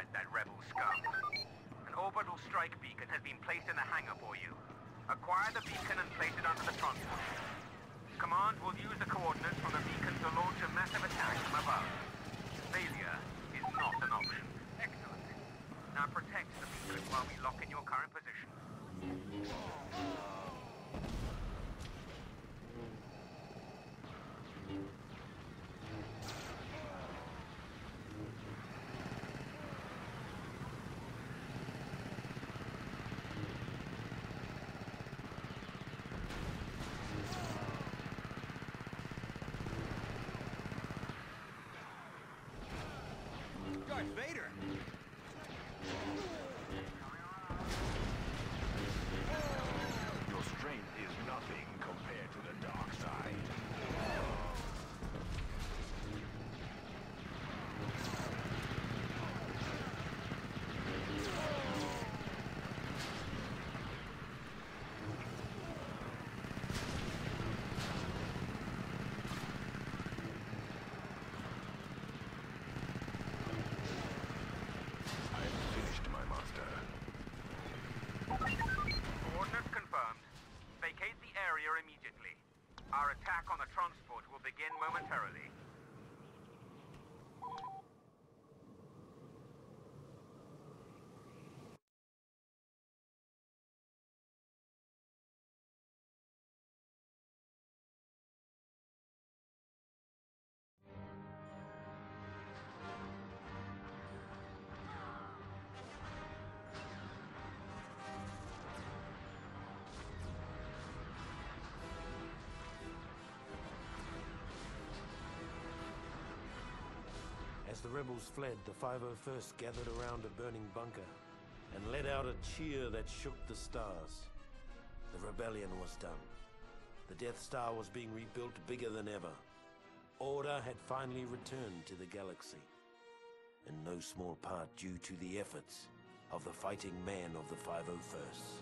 neutralize that rebel scum. An orbital strike beacon has been placed in the hangar for you. Acquire the beacon and place it under the transport. Command will use the coordinates from the beacon to launch a massive attack from above. Failure is not an option. Excellent. Now protect the beacon while we lock in your current position. Darth Vader! Your strength is nothing compared to the dark side. Coordinates confirmed. Vacate the area immediately. Our attack on the transport will begin momentarily. As the rebels fled, the 501st gathered around a burning bunker and let out a cheer that shook the stars. The rebellion was done. The Death Star was being rebuilt bigger than ever. Order had finally returned to the galaxy. In no small part due to the efforts of the fighting man of the 501st.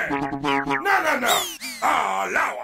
No, no, no! All out!